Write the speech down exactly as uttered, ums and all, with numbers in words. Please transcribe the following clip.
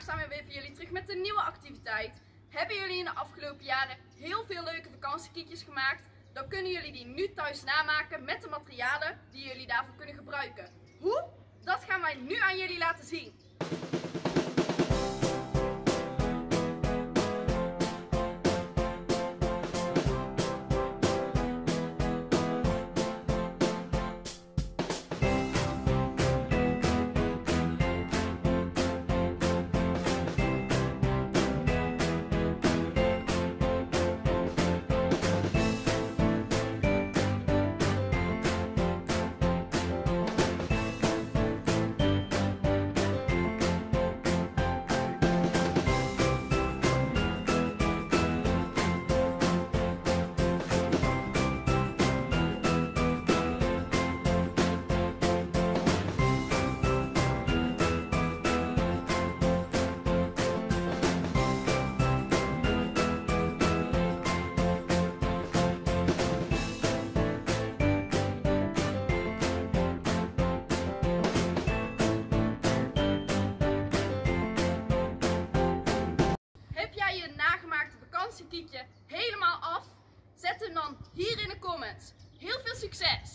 staan we weer voor jullie terug met een nieuwe activiteit. Hebben jullie in de afgelopen jaren heel veel leuke vakantiekietjes gemaakt? Dan kunnen jullie die nu thuis namaken met de materialen die jullie daarvoor kunnen gebruiken. Hoe? Dat gaan wij nu aan jullie laten zien. Heb jij je nagemaakte vakantiekietje helemaal af? Zet hem dan hier in de comments. Heel veel succes!